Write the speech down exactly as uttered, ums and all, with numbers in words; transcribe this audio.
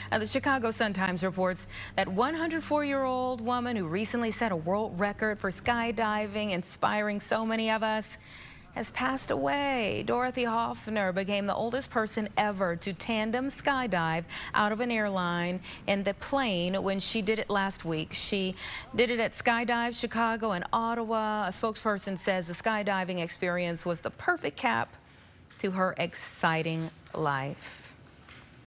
Uh, the Chicago Sun-Times reports that one hundred four year old woman who recently set a world record for skydiving, inspiring so many of us, has passed away. Dorothy Hoffner became the oldest person ever to tandem skydive out of an airline in the plane when she did it last week. She did it at Skydive Chicago and Ottawa. A spokesperson says the skydiving experience was the perfect cap to her exciting life.